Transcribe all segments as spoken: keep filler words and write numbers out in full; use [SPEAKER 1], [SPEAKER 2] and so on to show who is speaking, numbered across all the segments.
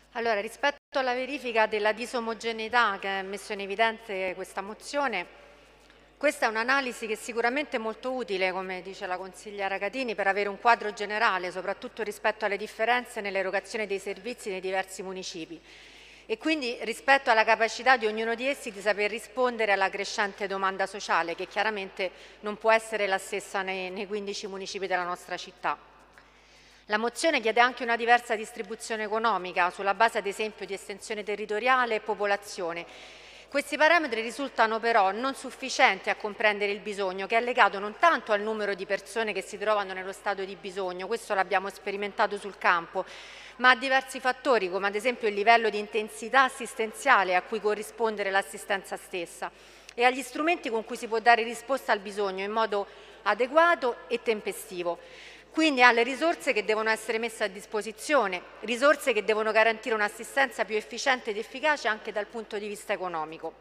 [SPEAKER 1] Allora, rispetto alla verifica della disomogeneità che ha messo in evidenza questa mozione, questa è un'analisi che è sicuramente molto utile, come dice la consigliera Catini, per avere un quadro generale, soprattutto rispetto alle differenze nell'erogazione dei servizi nei diversi municipi e quindi rispetto alla capacità di ognuno di essi di saper rispondere alla crescente domanda sociale, che chiaramente non può essere la stessa nei, nei quindici municipi della nostra città. La mozione chiede anche una diversa distribuzione economica sulla base ad esempio di estensione territoriale e popolazione. Questi parametri risultano però non sufficienti a comprendere il bisogno, che è legato non tanto al numero di persone che si trovano nello stato di bisogno, questo l'abbiamo sperimentato sul campo, ma a diversi fattori, come ad esempio il livello di intensità assistenziale a cui corrispondere l'assistenza stessa e agli strumenti con cui si può dare risposta al bisogno in modo adeguato e tempestivo. Quindi alle risorse che devono essere messe a disposizione, risorse che devono garantire un'assistenza più efficiente ed efficace anche dal punto di vista economico.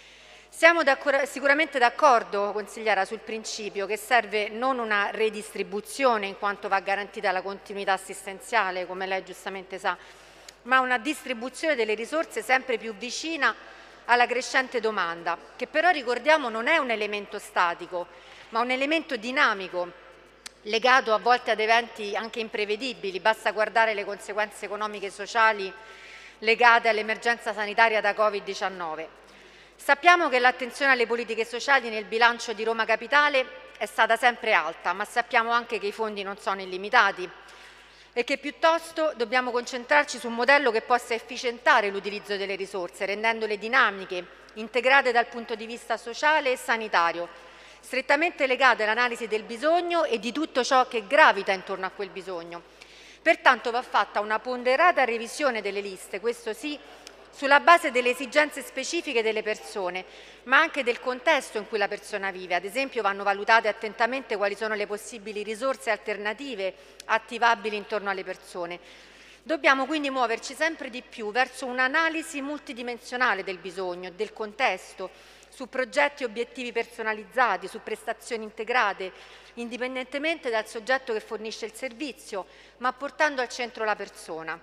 [SPEAKER 1] Siamo sicuramente d'accordo, consigliera, sul principio che serve non una redistribuzione in quanto va garantita la continuità assistenziale, come lei giustamente sa, ma una distribuzione delle risorse sempre più vicina alla crescente domanda, che però ricordiamo non è un elemento statico, ma un elemento dinamico, legato a volte ad eventi anche imprevedibili, basta guardare le conseguenze economiche e sociali legate all'emergenza sanitaria da Covid diciannove. Sappiamo che l'attenzione alle politiche sociali nel bilancio di Roma Capitale è stata sempre alta, ma sappiamo anche che i fondi non sono illimitati e che piuttosto dobbiamo concentrarci su un modello che possa efficientare l'utilizzo delle risorse, rendendole dinamiche, integrate dal punto di vista sociale e sanitario, strettamente legate all'analisi del bisogno e di tutto ciò che gravita intorno a quel bisogno. Pertanto va fatta una ponderata revisione delle liste, questo sì, sulla base delle esigenze specifiche delle persone, ma anche del contesto in cui la persona vive. Ad esempio vanno valutate attentamente quali sono le possibili risorse alternative attivabili intorno alle persone. Dobbiamo quindi muoverci sempre di più verso un'analisi multidimensionale del bisogno, del contesto, su progetti e obiettivi personalizzati, su prestazioni integrate, indipendentemente dal soggetto che fornisce il servizio, ma portando al centro la persona.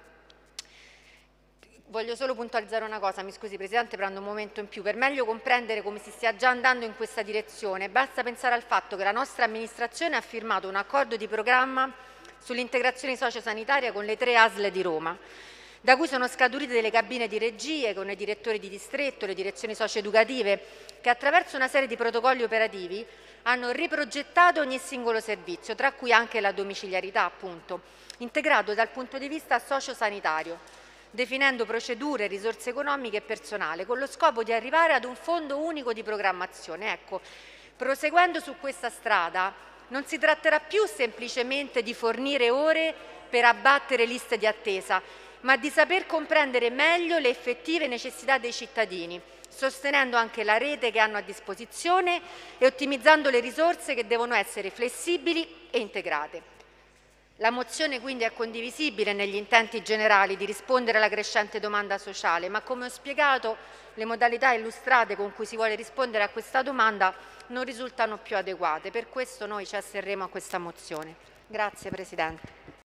[SPEAKER 1] Voglio solo puntualizzare una cosa, mi scusi Presidente, prendo un momento in più. Per meglio comprendere come si stia già andando in questa direzione, basta pensare al fatto che la nostra amministrazione ha firmato un accordo di programma sull'integrazione sociosanitaria con le tre A S L di Roma, da cui sono scaturite delle cabine di regie con i direttori di distretto, le direzioni socioeducative, che attraverso una serie di protocolli operativi hanno riprogettato ogni singolo servizio, tra cui anche la domiciliarità, appunto, integrato dal punto di vista sociosanitario, definendo procedure, risorse economiche e personale, con lo scopo di arrivare ad un fondo unico di programmazione. Ecco, proseguendo su questa strada, non si tratterà più semplicemente di fornire ore per abbattere liste di attesa, ma di saper comprendere meglio le effettive necessità dei cittadini, sostenendo anche la rete che hanno a disposizione e ottimizzando le risorse che devono essere flessibili e integrate. La mozione quindi è condivisibile negli intenti generali di rispondere alla crescente domanda sociale, ma come ho spiegato le modalità illustrate con cui si vuole rispondere a questa domanda non risultano più adeguate. Per questo noi ci asterremo a questa mozione. Grazie Presidente.